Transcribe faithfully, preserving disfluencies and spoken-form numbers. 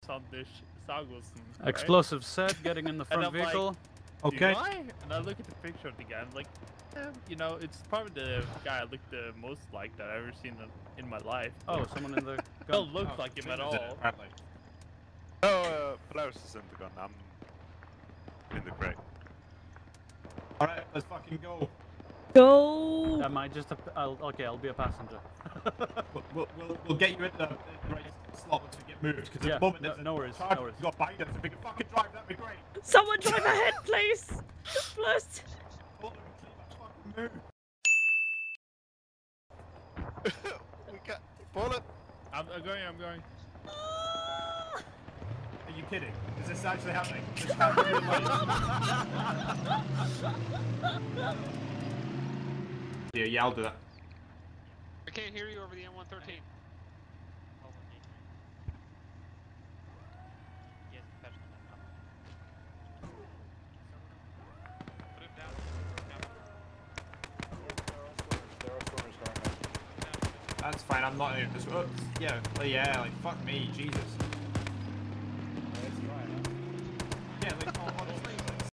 Sanders Sagosen. Explosive set, getting in the front vehicle. Like, okay. I? And I look at the picture of the guy, I'm like, eh, you know, it's probably the guy I look the most like that I've ever seen in, in my life. Oh, someone in the gun. Don't look Oh, like him at Tim's all. in it, apparently. No, uh, Blaus is in the gun. I'm in the crate. Alright, let's fucking go. Go! Am I just a... I'll, okay, I'll be a passenger. We'll, we'll, we'll, we'll get you in the, in the right slot once we get moved, because Yeah, at the moment no- there's a no worries, charge no worries. you got behind us. If we can fucking drive, that'd be great. Someone drive ahead, please! Plus. Hold on, we can't fucking move. We got bullet. I'm, I'm going, I'm going. Are you kidding? Is this actually happening? This can't be real life. Yeah, yeah, I'll do that. I can't hear you over the M one thirteen. Put him down. That's fine, I'm not in this. Oh, yeah, oh, yeah, like, fuck me, Jesus.